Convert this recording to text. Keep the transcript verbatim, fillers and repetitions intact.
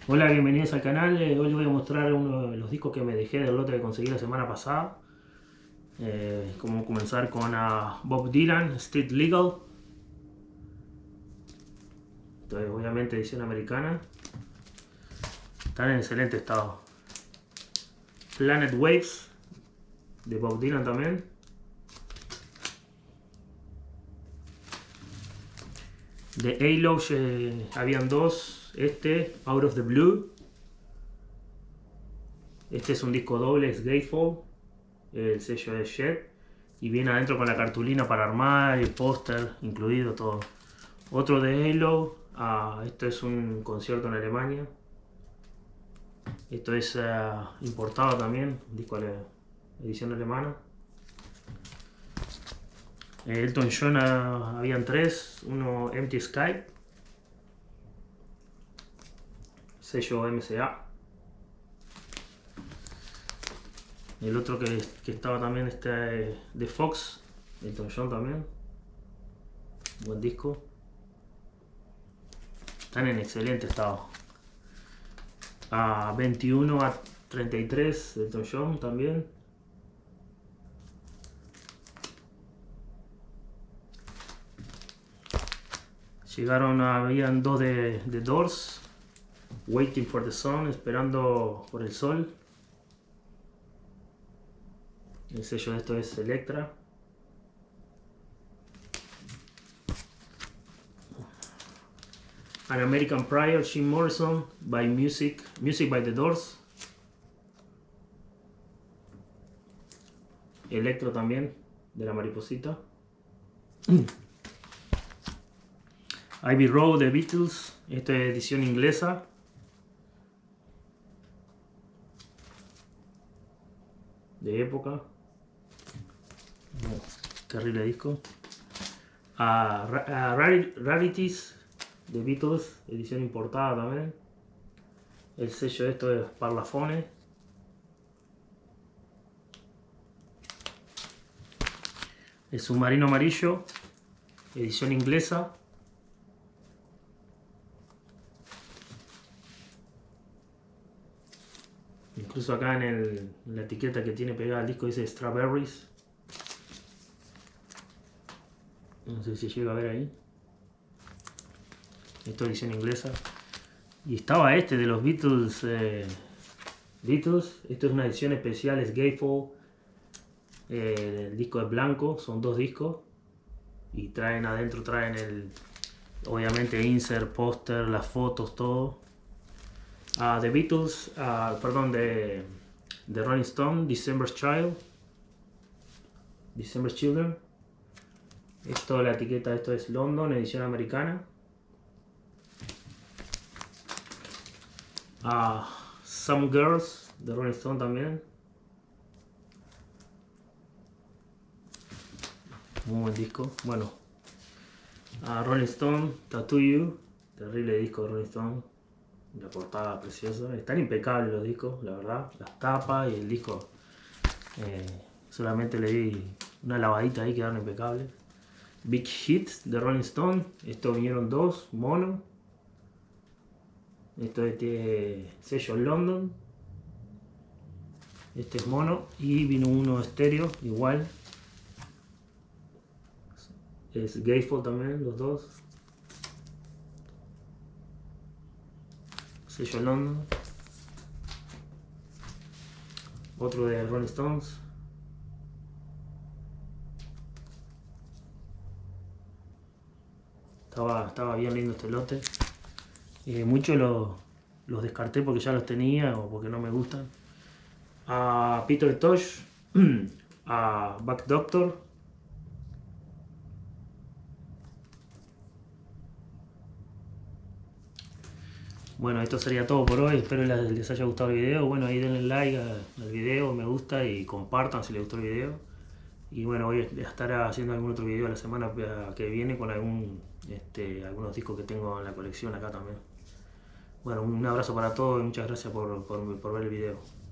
Hola, bienvenidos al canal. Eh, hoy les voy a mostrar uno de los discos que me dejé del lote que conseguí la semana pasada. Eh, como comenzar con uh, Bob Dylan, Street Legal. Esto es obviamente edición americana. Están en excelente estado. Planet Waves, de Bob Dylan también. De Halo eh, habían dos. Este, Out of the Blue. Este es un disco doble, es Gatefold. El sello de Jet. Y viene adentro con la cartulina para armar, el póster incluido, todo. Otro de Halo. Ah, esto es un concierto en Alemania. Esto es uh, importado también, disco de edición alemana. Elton John uh, habían tres. Uno Empty Sky, sello M C A. El otro que, que estaba también este de Fox, Elton John también. Buen disco. Están en excelente estado. A veintiuno a treinta y tres de Elton John también. Llegaron, habían dos de, de Doors, Waiting for the Sun, esperando por el sol. El sello de esto es Elektra. An American Prayer, Jim Morrison, by Music, Music by the Doors. Electro también, de la mariposita. Abbey Road, The Beatles, esta es edición inglesa. De época. Terrible disco. Uh, uh, Rarities, The Beatles, edición importada también. El sello de esto es Parlophone. El Submarino Amarillo, edición inglesa. Incluso acá en, el, en la etiqueta que tiene pegada el disco dice Strawberries. No sé si llega a ver ahí. Esto es edición inglesa. Y estaba este de los Beatles. Eh, Beatles. Esto es una edición especial, es Gatefold. Eh, el disco es blanco, son dos discos. Y traen adentro, traen el. Obviamente, insert, póster, las fotos, todo. Uh, The Beatles, uh, perdón, de, de Rolling Stone, December's Child. December's Children. Esto, la etiqueta de esto es London, edición americana. Uh, Some Girls, de Rolling Stone también. Muy buen disco. Bueno, uh, Rolling Stone, Tattoo You, terrible disco de Rolling Stone. La portada preciosa. Están impecables los discos, la verdad. Las tapas y el disco. Eh, solamente le di una lavadita ahí, quedaron impecables. Big Hit de Rolling Stone. Estos vinieron dos, mono. Esto es de sello London. Este es mono. Y vino uno estéreo, igual. Es Gatefold también, los dos. Sello London. Otro de Rolling Stones. Estaba, estaba bien lindo este lote. Eh, Muchos lo, los descarté porque ya los tenía o porque no me gustan. A Peter Tosh. A Back Doctor. Bueno, esto sería todo por hoy. Espero les, les haya gustado el video. Bueno, ahí denle like al video, me gusta y compartan si les gustó el video. Y bueno, voy a estar haciendo algún otro video la semana que viene con algún, este, algunos discos que tengo en la colección acá también. Bueno, un abrazo para todos y muchas gracias por, por, por ver el video.